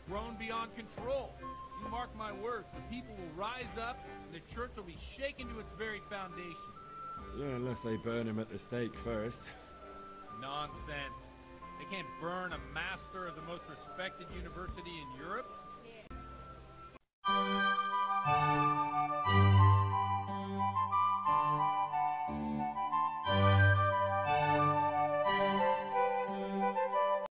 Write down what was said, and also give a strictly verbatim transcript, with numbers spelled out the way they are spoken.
grown beyond control. You mark my words, the people will rise up, and the church will be shaken to its very foundations. Yeah, unless they burn him at the stake first. Nonsense. They can't burn a master of the most respected university in Europe? Yeah.